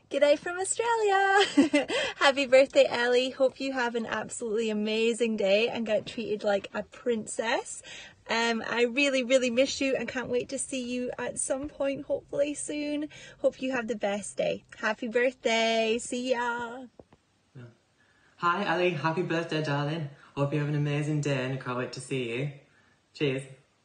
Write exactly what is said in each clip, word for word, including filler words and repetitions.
G'day from Australia. Happy birthday, Ellie. Hope you have an absolutely amazing day and get treated like a princess. Um, I really, really miss you and can't wait to see you at some point, hopefully soon. Hope you have the best day. Happy birthday. See ya. Hi, Ellie. Happy birthday, darling. Hope you have an amazing day and I can't wait to see you. Cheers.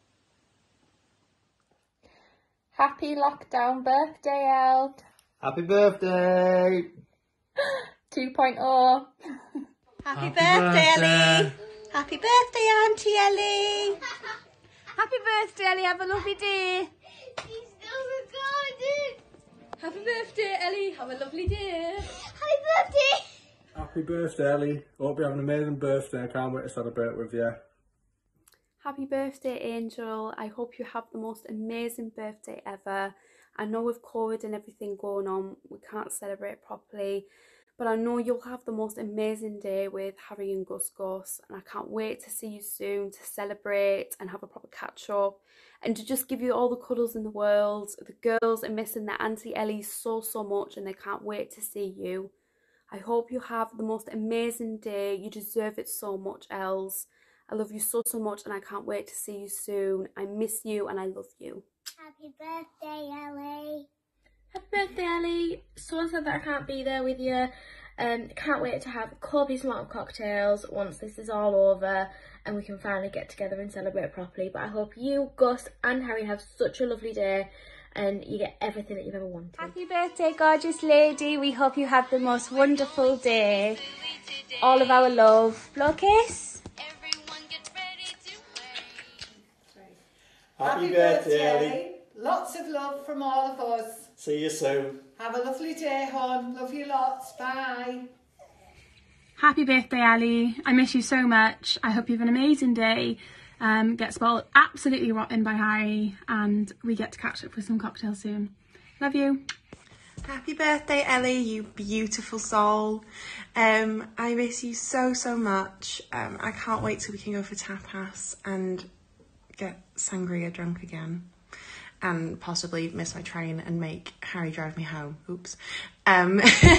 Happy lockdown birthday, El. Happy birthday! two point oh. Happy, Happy birthday, birthday, Ellie. Happy birthday, Auntie Ellie. Happy birthday, Ellie. Have a lovely day. He's still recording. Happy birthday, Ellie. Have a lovely day. Happy birthday. Happy birthday, Ellie. Hope you have an amazing birthday. I can't wait to celebrate with you. Happy birthday, Angel. I hope you have the most amazing birthday ever. I know with COVID and everything going on, we can't celebrate properly, but I know you'll have the most amazing day with Harry and Gus Gus, and I can't wait to see you soon to celebrate and have a proper catch up and to just give you all the cuddles in the world. The girls are missing their Auntie Ellie so, so much and they can't wait to see you. I hope you have the most amazing day. You deserve it so much, Els. I love you so, so much and I can't wait to see you soon. I miss you and I love you. Happy birthday, Ellie. Happy birthday, Ellie. So sad that I can't be there with you. Um, can't wait to have a copious amount of cocktails once this is all over and we can finally get together and celebrate properly. But I hope you, Gus and Harry have such a lovely day and you get everything that you've ever wanted. Happy birthday, gorgeous lady. We hope you have the most wonderful day. All of our love. Blow kiss. Happy, Happy birthday, Ellie. Lots of love from all of us. See you soon. Have a lovely day, hon. Love you lots. Bye. Happy birthday, Ellie. I miss you so much. I hope you have an amazing day. Um, get spoiled absolutely rotten by Harry and we get to catch up with some cocktails soon. Love you. Happy birthday, Ellie, you beautiful soul. Um, I miss you so, so much. Um, I can't wait till we can go for tapas and get sangria drunk again and possibly miss my train and make Harry drive me home. Oops. Um,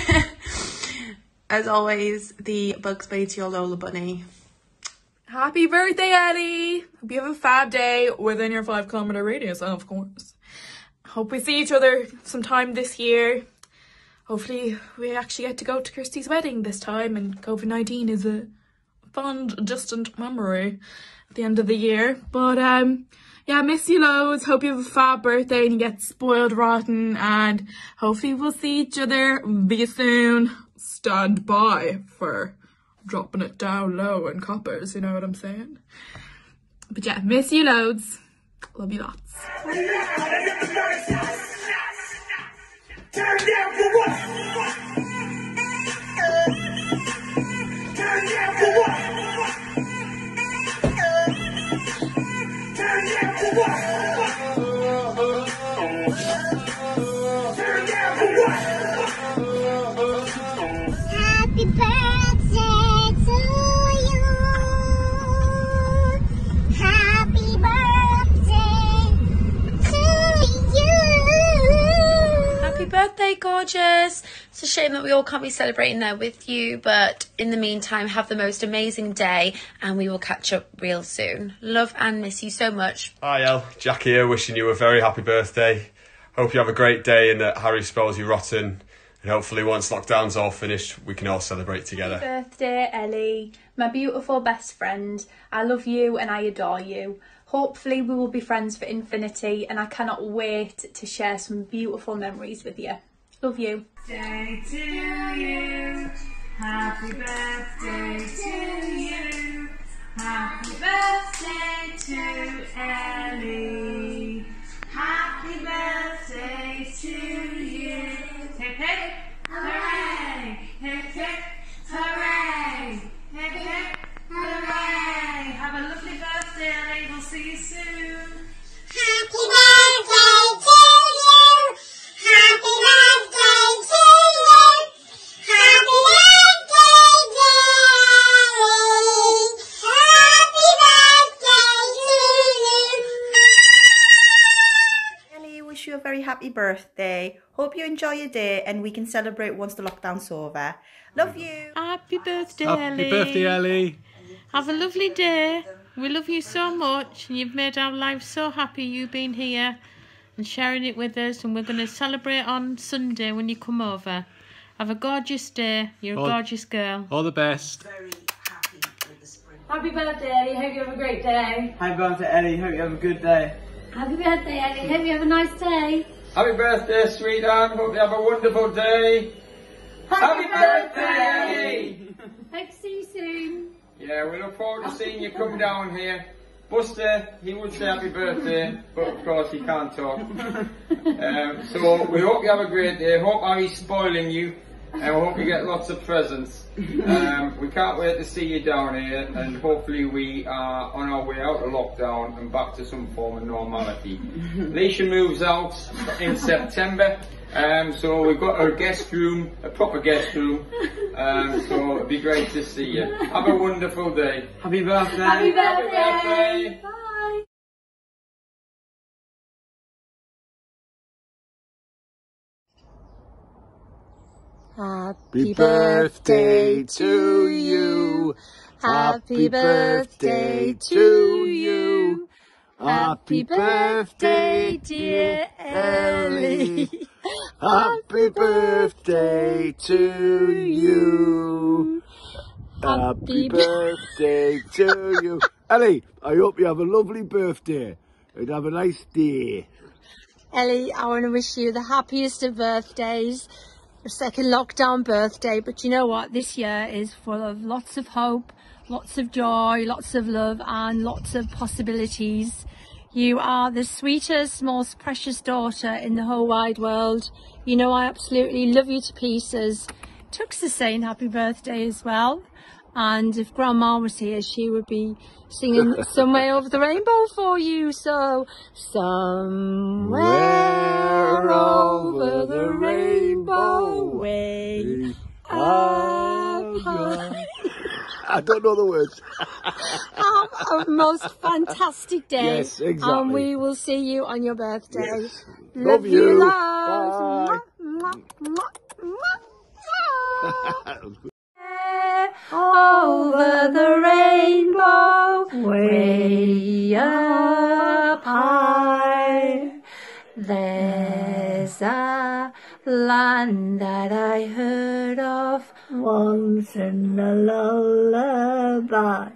as always, the Bugs Bunny to your Lola Bunny. Happy birthday, Ellie! Hope you have a fab day within your five kilometre radius, of course. Hope we see each other sometime this year. Hopefully we actually get to go to Kirsty's wedding this time and COVID nineteen is a fond, distant memory at the end of the year. But um, yeah, miss you loads. Hope you have a fab birthday and you get spoiled rotten and hopefully we'll see each other very soon. Stand by for dropping it down low in coppers, you know what I'm saying? But yeah, miss you loads. Love you lots. Turn down for what? Turn down for what? Turn down for what? Turn down for what? Happy birthday to you. Happy birthday to you. Happy birthday, gorgeous. It's a shame that we all can't be celebrating there with you, but in the meantime, have the most amazing day and we will catch up real soon. Love and miss you so much. Hi El, Jack here, wishing you a very happy birthday. Hope you have a great day and that Harry spells you rotten. And hopefully once lockdown's all finished, we can all celebrate together. Happy birthday, Ellie, my beautiful best friend. I love you and I adore you. Hopefully we will be friends for infinity and I cannot wait to share some beautiful memories with you. Love you. Birthday to you. Happy birthday to you. Happy birthday to Ellie. Happy birthday to you. Hip hip, hooray! Hip hip, hooray! Hip hip, hooray! Have a lovely birthday, Ellie. We'll see you soon. Happy birthday to you. Happy birthday to you. Happy birthday, Ellie. Happy birthday to you. Ellie, wish you a very happy happy birthday. Hope you enjoy your day and we can celebrate once the lockdown's over. Love you. Happy birthday, Happy Ellie. birthday, Ellie. Have a lovely day. We love you so much, and you've made our lives so happy, you being here and sharing it with us, and we're going to celebrate on Sunday when you come over. Have a gorgeous day. You're a All- gorgeous girl. All the best. Happy birthday, Ellie. Hope you have a great day. Happy birthday, Ellie. Hope you have a good day. Happy birthday, Ellie. Hope you have a nice day. Happy birthday, sweetheart. Hope you have a wonderful day. Happy birthday, Ellie. Hope to see you soon. Yeah, we look forward to seeing you come down here. Buster, he would say happy birthday, but of course he can't talk. Um, so we hope you have a great day. Hope Harry's spoiling you, and we hope you get lots of presents. Um, we can't wait to see you down here, and hopefully we are on our way out of lockdown and back to some form of normality. Leisha moves out in September. Um, so we've got a guest room, a proper guest room, um, so it'd be great to see you. Have a wonderful day. Happy birthday. Happy birthday. Happy birthday. Bye. Happy birthday to you. Happy birthday to you. Happy birthday, dear Ellie. Happy birthday to you. Happy birthday to you. Ellie, I hope you have a lovely birthday and have a nice day. Ellie, I want to wish you the happiest of birthdays, your second lockdown birthday, but you know what, this year is full of lots of hope, lots of joy, lots of love and lots of possibilities. You are the sweetest, most precious daughter in the whole wide world. You know I absolutely love you to pieces. Tux is saying happy birthday as well. And if Grandma was here, she would be singing Somewhere Over the Rainbow for you. So, somewhere over the rainbow, way up high. I don't know the words. Have a most fantastic day. Yes, exactly. And we will see you on your birthday. Yes. Love, Love you, you. love. Bye. Mwah, mwah, mwah, mwah. Over the rainbow, way up high, there's a land that I heard of once in a lullaby.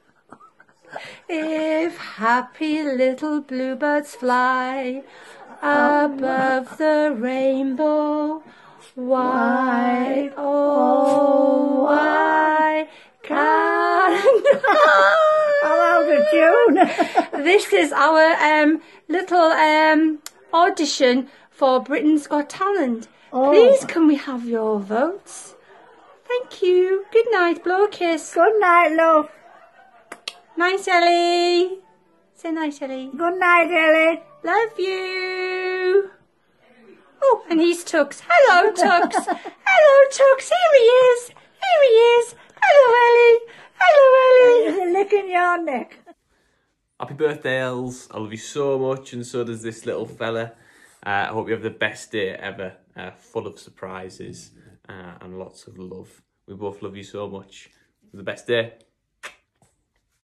If happy little bluebirds fly above the rainbow, why, oh, why can't Hello, the tune. This is our um, little um, audition for Britain's Got Talent. Oh. Please, can we have your votes? Thank you. Good night, blow a kiss. Good night, love. Night, Ellie. Say night, Ellie. Good night, Ellie. Love you. Oh, and he's Tux. Hello, Tux. Hello, Tux. Here he is. Here he is. Hello, Ellie. Hello, Ellie. He's licking your neck. Happy birthday, Els. I love you so much, and so does this little fella. Uh, I hope you have the best day ever, uh, full of surprises uh, and lots of love. We both love you so much. Have the best day.